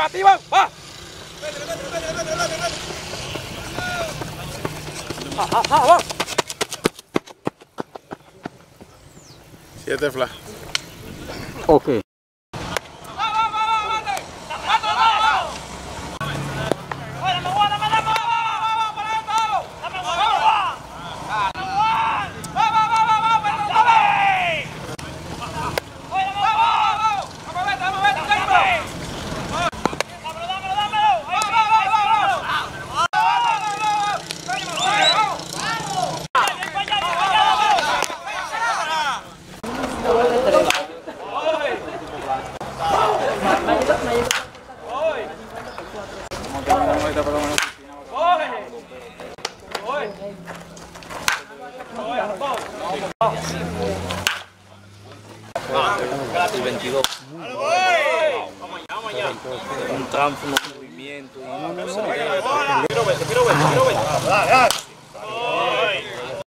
Activa, va. Va. 7 flash. Ok. El 22. Un tramo, un movimiento. Quiero ver.